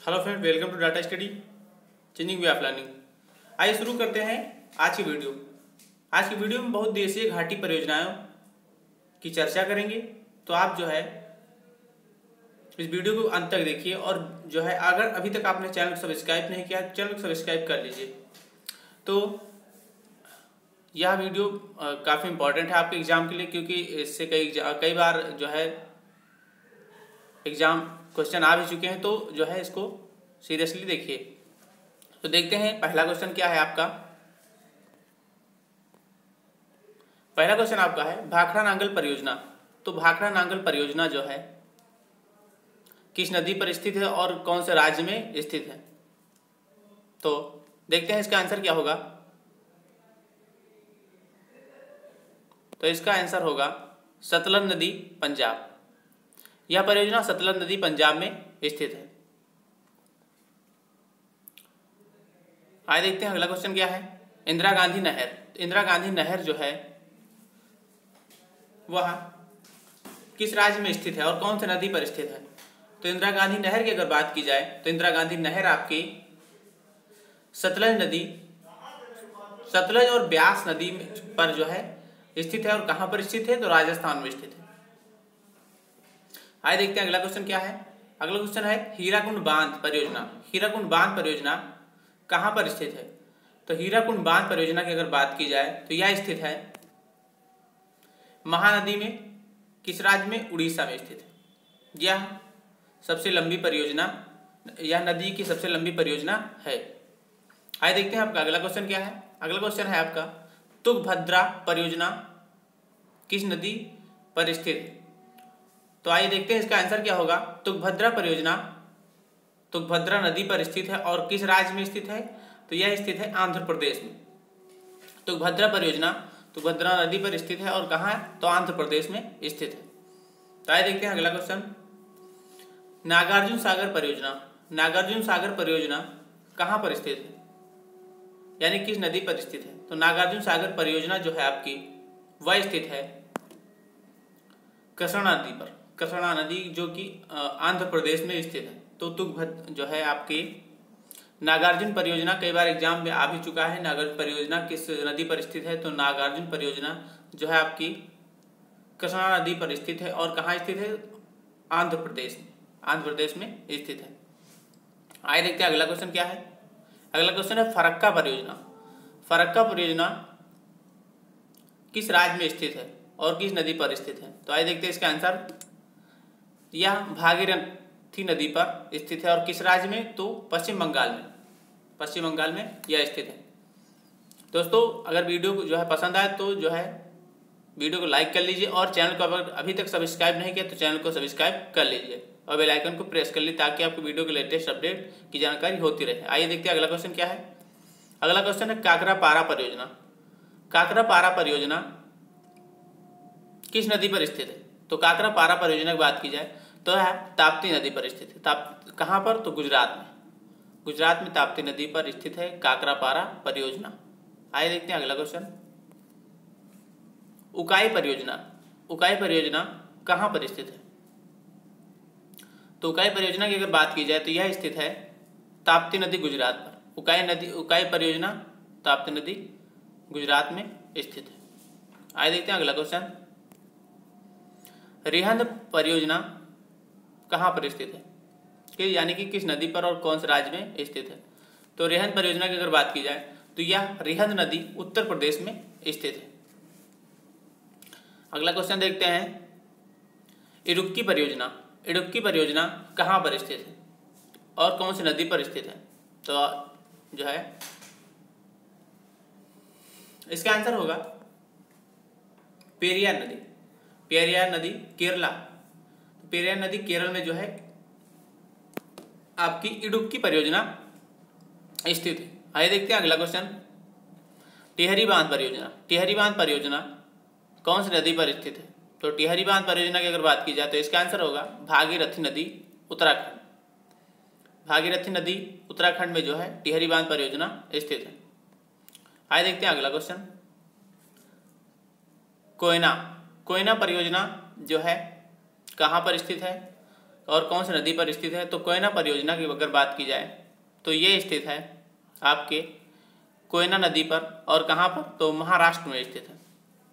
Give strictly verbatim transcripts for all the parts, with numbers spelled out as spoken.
Hello friend, welcome to data study changing way of learning. आइए शुरू करते हैं आज की वीडियो। आज की वीडियो में बहुत देशीय घाटी परियोजनाओं की चर्चा करेंगे। तो आप जो है इस वीडियो को अंत तक देखिए और जो है अगर अभी तक आपने चैनल को सब्सक्राइब नहीं किया चैनल को सब्सक्राइब कर लीजिए। तो यह वीडियो काफ़ी इम्पोर्टेंट है आपके एग्ज़ाम के लिए, क्योंकि इससे कई कई बार जो है एग्ज़ाम क्वेश्चन आ भी चुके हैं। तो जो है इसको सीरियसली देखिए। तो देखते हैं पहला क्वेश्चन क्या है आपका। पहला क्वेश्चन आपका है भाखड़ा नांगल परियोजना। तो भाखड़ा नांगल परियोजना जो है किस नदी पर स्थित है और कौन से राज्य में स्थित है। तो देखते हैं इसका आंसर क्या होगा। तो इसका आंसर होगा सतलज नदी पंजाब। यह परियोजना सतलज नदी पंजाब में स्थित है। आइए देखते हैं अगला क्वेश्चन क्या है। इंदिरा गांधी नहर। इंदिरा गांधी नहर जो है वह किस राज्य में स्थित है और कौन सी नदी पर स्थित है। तो इंदिरा गांधी नहर की अगर बात की जाए तो इंदिरा गांधी नहर आपकी सतलज नदी सतलज और ब्यास नदी पर जो है स्थित है। और कहां पर स्थित है तो राजस्थान में स्थित है। आइए देखते हैं अगला क्वेश्चन क्या है। अगला क्वेश्चन है हीराकुंड बांध परियोजना। हीराकुंड बांध परियोजना कहां पर स्थित है। तो हीराकुंड बांध परियोजना की अगर बात की जाए तो यह स्थित है महानदी में। किस राज्य में? उड़ीसा में स्थित है। यह सबसे लंबी परियोजना यह नदी की सबसे लंबी परियोजना है। आइए देखते हैं आपका अगला क्वेश्चन क्या है। अगला क्वेश्चन है आपका तुंगभद्रा परियोजना किस नदी पर स्थित है। तो आइए देखते हैं इसका आंसर क्या होगा। तुंगभद्रा परियोजना तुंगभद्रा नदी पर स्थित है और किस राज्य में स्थित है। तो यह स्थित है आंध्र प्रदेश में। तुंगभद्रा परियोजना तुंगभद्रा नदी पर स्थित है और कहाँ है तो आंध्र प्रदेश में स्थित है। तो आइए देखते हैं अगला क्वेश्चन नागार्जुन सागर परियोजना। नागार्जुन सागर परियोजना कहाँ पर स्थित है यानी किस नदी पर स्थित है। तो नागार्जुन सागर परियोजना जो है आपकी वह स्थित है कृष्णा नदी पर। कृष्णा नदी जो कि आंध्र प्रदेश में स्थित है। तो तुंगभद्रा जो है आपकी नागार्जुन परियोजना कई बार एग्जाम में आ भी चुका है। नागार्जुन परियोजना किस नदी पर स्थित है। तो नागार्जुन परियोजना जो है आपकी कृष्णा नदी पर स्थित है और कहाँ स्थित है आंध्र प्रदेश में आंध्र प्रदेश में स्थित है। आइए देखते हैं अगला क्वेश्चन क्या है। अगला क्वेश्चन है फरक्का परियोजना। फरक्का परियोजना किस राज्य में स्थित है और किस नदी पर स्थित है। तो आइए देखते हैं इसका आंसर। यह भागीरथी नदी पर स्थित है और किस राज्य में तो पश्चिम बंगाल में पश्चिम बंगाल में यह स्थित है। दोस्तों अगर वीडियो जो है पसंद आए तो जो है वीडियो को लाइक कर लीजिए और चैनल को अगर अभी तक सब्सक्राइब नहीं किया तो चैनल को सब्सक्राइब कर लीजिए और बेल आइकन को प्रेस कर लीजिए ताकि आपको वीडियो के लेटेस्ट अपडेट की जानकारी होती रहे। आइए देखते हैं अगला क्वेश्चन क्या है। अगला क्वेश्चन है काकरापारा परियोजना। काकरापारा परियोजना किस नदी पर स्थित है। तो काकरापारा परियोजना की बात की जाए तो है ताप्ती नदी पर स्थित है। ताप कहाँ पर तो गुजरात में गुजरात में ताप्ती नदी पर स्थित है काकरापारा परियोजना। आइए देखते हैं अगला क्वेश्चन उकाई परियोजना। उकाई परियोजना कहाँ पर स्थित है। तो उकाई परियोजना की अगर बात की जाए तो यह स्थित है ताप्ती नदी गुजरात पर। उकाई नदी उकाई परियोजना ताप्ती नदी गुजरात में स्थित है। आइए देखते हैं अगला क्वेश्चन रिहंद परियोजना कहाँ पर स्थित है कि यानी कि किस नदी पर और कौन से राज्य में स्थित है। तो रिहंद परियोजना की अगर बात की जाए तो यह रिहंद नदी उत्तर प्रदेश में स्थित है। अगला क्वेश्चन देखते हैं इडुक्की परियोजना। इडुक्की परियोजना कहाँ पर स्थित है और कौन सी नदी पर स्थित है। तो जो है इसका आंसर होगा पेरियार नदी। पेरियार नदी केरला पेरियार नदी केरल में जो है आपकी इडुक्की परियोजना स्थित है। आइए देखते हैं अगला क्वेश्चन टिहरी बांध परियोजना। टिहरी बांध परियोजना कौन सी नदी पर स्थित है। तो टिहरी बांध परियोजना की अगर बात की जाए तो इसका आंसर होगा भागीरथी नदी उत्तराखंड। भागीरथी नदी उत्तराखंड में जो है टिहरी बांध परियोजना स्थित है। आइए देखते हैं अगला क्वेश्चन कोयना कोयना परियोजना जो है कहाँ पर स्थित है। और कौन सी नदी पर स्थित है? तो कोयना परियोजना की अगर बात की जाए तो ये स्थित है आपके कोयना नदी पर, और कहाँ पर? तो महाराष्ट्र में स्थित है,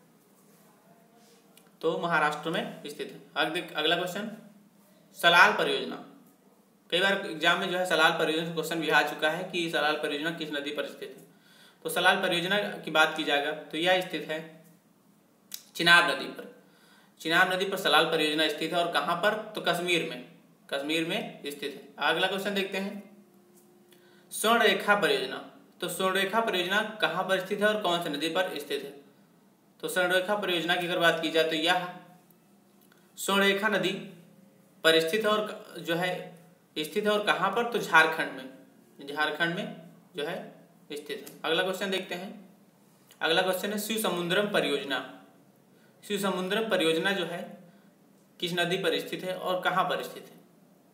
तो महाराष्ट्र में स्थित है। अगला क्वेश्चन, सलाल परियोजना। कई बार एग्जाम में जो है सलाल परियोजना से क्वेश्चन भी आ चुका है कि सलाल परियोजना किस नदी पर स्थित है। तो सलाल परियोजना की बात की जाएगा तो यह स्थित है चिनाब नदी पर। चिनाब नदी पर सलाल परियोजना स्थित है, और कहाँ पर? तो कश्मीर में, कश्मीर में स्थित है। अगला क्वेश्चन देखते हैं, स्वर्ण रेखा परियोजना। तो स्वर्ण रेखा परियोजना कहाँ पर स्थित है और कौन सी नदी पर स्थित है? तो स्वर्ण रेखा परियोजना की अगर बात की जाए तो यह स्वर्ण रेखा नदी पर स्थित है, और जो है स्थित है, और कहाँ पर? तो झारखंड में, झारखंड में जो है स्थित है। अगला क्वेश्चन देखते हैं, अगला क्वेश्चन है शिव समुद्रम परियोजना। शिव समुद्रम परियोजना जो है किस नदी पर स्थित है और कहाँ पर स्थित है?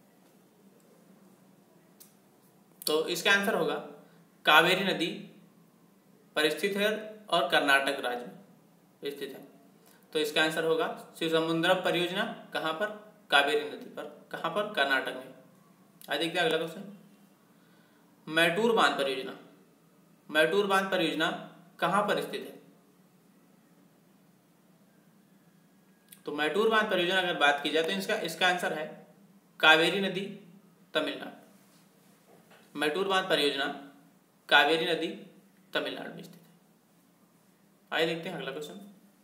तो इसका आंसर होगा कावेरी नदी पर स्थित है और कर्नाटक राज्य में स्थित है। तो इसका आंसर होगा शिव समुद्रम परियोजना कहाँ पर? कावेरी नदी पर, कहाँ पर? कर्नाटक में। आज देखते हैं अगला क्वेश्चन, मैटूर बांध परियोजना। मैटूर बांध परियोजना कहाँ पर स्थित है? तो मैटूर बांध परियोजना अगर बात की जाए तो इसका इसका आंसर है कावेरी नदी, तमिलनाडु। मैटूर बांध परियोजना कावेरी नदी, तमिलनाडु में स्थित है। आइए देखते हैं अगला क्वेश्चन,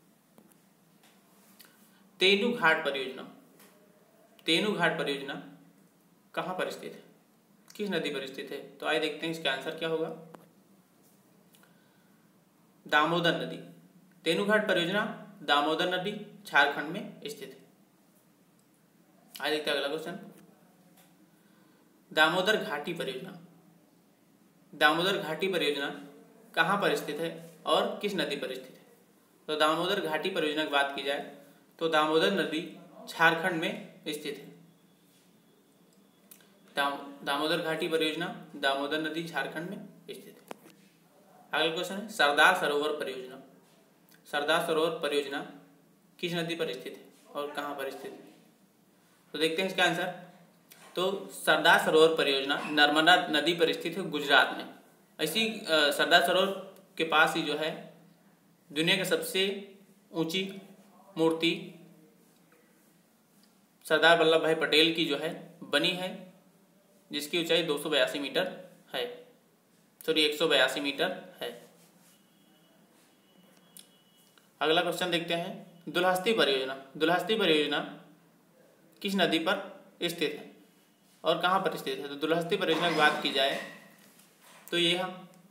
तेनू घाट परियोजना। तेनू घाट परियोजना कहाँ पर स्थित है, किस नदी पर स्थित है? तो आइए देखते हैं इसका आंसर क्या होगा, दामोदर नदी। तेनू घाट परियोजना दामोदर नदी, झारखंड में स्थित है। आइए देखते हैं अगला क्वेश्चन, दामोदर घाटी परियोजना। दामोदर घाटी परियोजना कहाँ पर स्थित है और किस नदी पर स्थित है? तो दामोदर घाटी परियोजना की बात की जाए तो दामोदर नदी झारखंड में स्थित है। दाम, दामोदर घाटी परियोजना दामोदर नदी झारखंड में स्थित है। अगला क्वेश्चन है सरदार सरोवर परियोजना। सरदार सरोवर परियोजना किस नदी पर स्थित है और कहाँ पर स्थित है? तो देखते हैं इसका आंसर। तो सरदार सरोवर परियोजना नर्मदा नदी पर स्थित है, गुजरात में। ऐसी सरदार सरोवर के पास ही जो है दुनिया की सबसे ऊंची मूर्ति सरदार वल्लभ भाई पटेल की जो है बनी है, जिसकी ऊंचाई दो सौ बयासी मीटर है, सॉरी एक सौ बयासी मीटर है। अगला क्वेश्चन देखते हैं, दुल्हस्ती परियोजना। दुल्हस्ती परियोजना किस नदी पर स्थित है और कहाँ पर स्थित है? तो दुल्हस्ती परियोजना की बात की जाए तो यह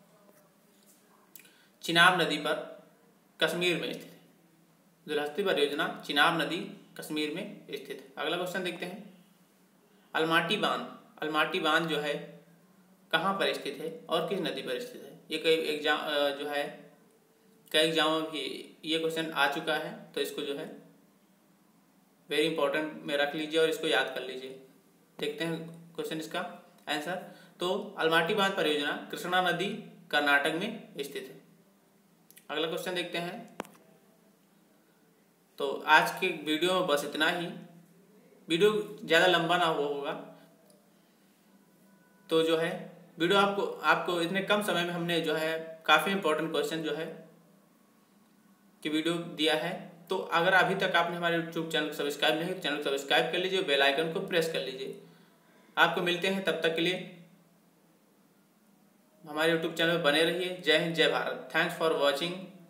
चिनाब नदी पर कश्मीर में स्थित है। दुल्हस्ती परियोजना चिनाब नदी कश्मीर में स्थित है। अगला क्वेश्चन देखते हैं, अलमाटी बांध। अलमाटी बांध जो है कहाँ पर स्थित है और किस नदी पर स्थित है? ये कई एग्जाम जो है कई एग्जामों में भी ये क्वेश्चन आ चुका है, तो इसको जो है वेरी इंपॉर्टेंट में रख लीजिए और इसको याद कर लीजिए। देखते हैं क्वेश्चन इसका आंसर। तो अलमाटी बांध परियोजना कृष्णा नदी कर्नाटक में स्थित है। अगला क्वेश्चन देखते हैं। तो आज के वीडियो में बस इतना ही। वीडियो ज़्यादा लंबा ना हो होगा, तो जो है वीडियो आपको आपको इतने कम समय में हमने जो है काफ़ी इंपॉर्टेंट क्वेश्चन जो है कि वीडियो दिया है। तो अगर अभी तक आपने हमारे यूट्यूब चैनल को सब्सक्राइब नहीं तो चैनल को सब्सक्राइब कर लीजिए, बेल आइकन को प्रेस कर लीजिए। आपको मिलते हैं, तब तक के लिए हमारे यूट्यूब चैनल पर बने रहिए। जय हिंद, जय भारत। Thanks for watching.